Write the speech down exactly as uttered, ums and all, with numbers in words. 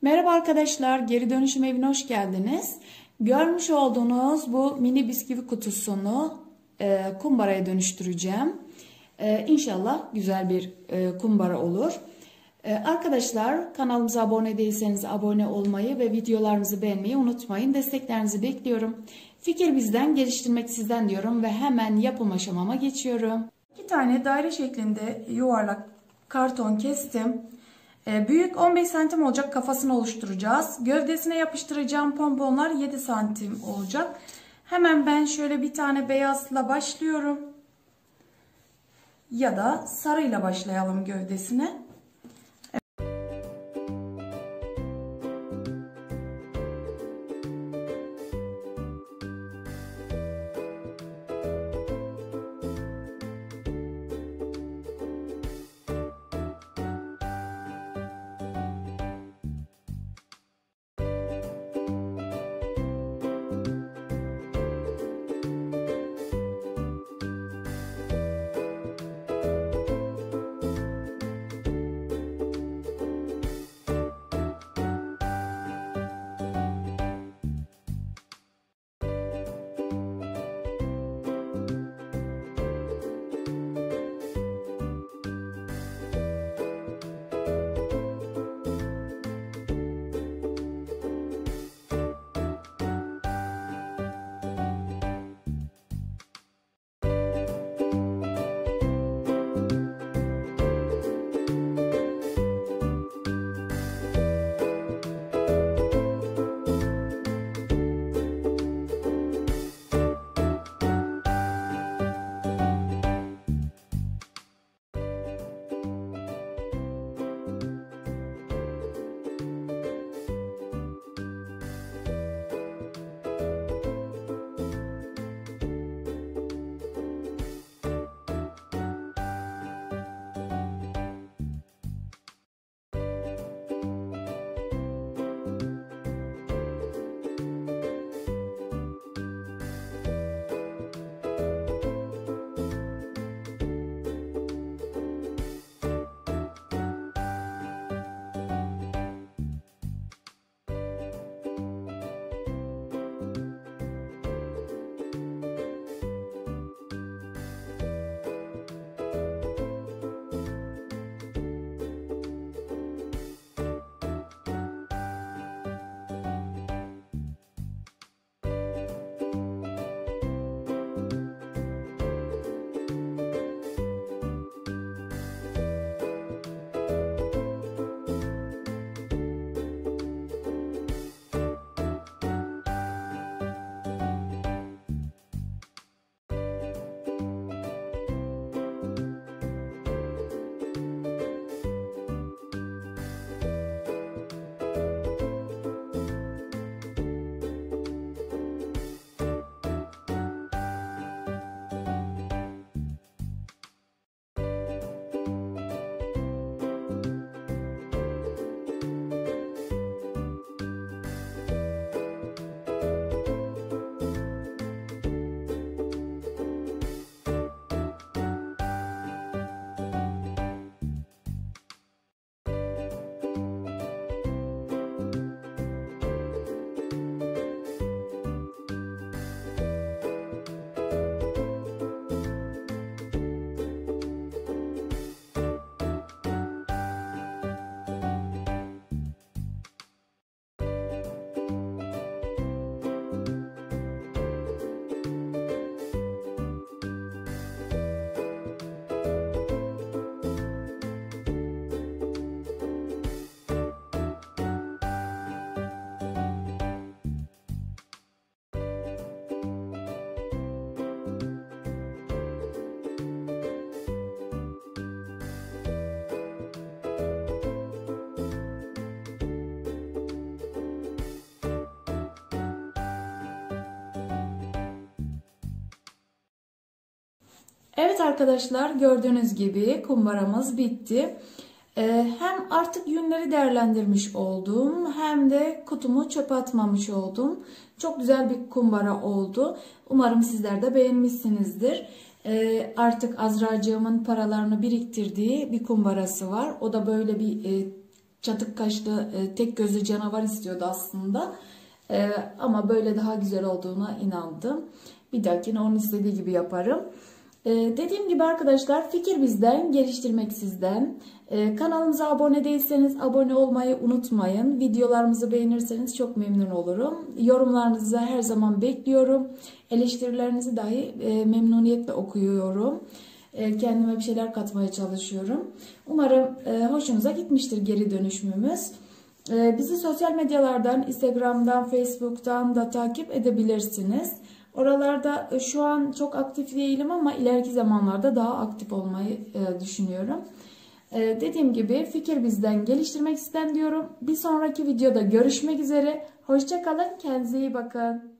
Merhaba arkadaşlar, geri dönüşüm evine hoş geldiniz. Görmüş olduğunuz bu mini bisküvi kutusunu e, kumbaraya dönüştüreceğim. E, İnşallah güzel bir e, kumbara olur. E, arkadaşlar kanalımıza abone değilseniz abone olmayı ve videolarımızı beğenmeyi unutmayın. Desteklerinizi bekliyorum. Fikir bizden, geliştirmek sizden diyorum ve hemen yapım aşamama geçiyorum. İki tane daire şeklinde yuvarlak karton kestim. Büyük on beş santim olacak kafasını oluşturacağız. Gövdesine yapıştıracağım pomponlar yedi santim olacak. Hemen ben şöyle bir tane beyazla başlıyorum. Ya da sarıyla başlayalım gövdesine. Evet arkadaşlar, gördüğünüz gibi kumbaramız bitti. Ee, hem artık yünleri değerlendirmiş oldum hem de kutumu çöpe atmamış oldum. Çok güzel bir kumbara oldu. Umarım sizler de beğenmişsinizdir. Ee, artık Azracığımın paralarını biriktirdiği bir kumbarası var. O da böyle bir e, çatık kaşlı, e, tek gözlü canavar istiyordu aslında. E, ama böyle daha güzel olduğuna inandım. Bir dahakine onun istediği gibi yaparım. E, dediğim gibi arkadaşlar, fikir bizden, geliştirmek sizden. E, kanalımıza abone değilseniz abone olmayı unutmayın. Videolarımızı beğenirseniz çok memnun olurum. Yorumlarınızı her zaman bekliyorum. Eleştirilerinizi dahi e, memnuniyetle okuyorum. E, kendime bir şeyler katmaya çalışıyorum. Umarım e, hoşunuza gitmiştir geri dönüşümümüz. E, bizi sosyal medyalardan, Instagram'dan, Facebook'tan da takip edebilirsiniz. Oralarda şu an çok aktif değilim ama ileriki zamanlarda daha aktif olmayı e, düşünüyorum. E, dediğim gibi fikir bizden, geliştirmek isten diyorum. Bir sonraki videoda görüşmek üzere. Hoşça kalın, kendinize iyi bakın.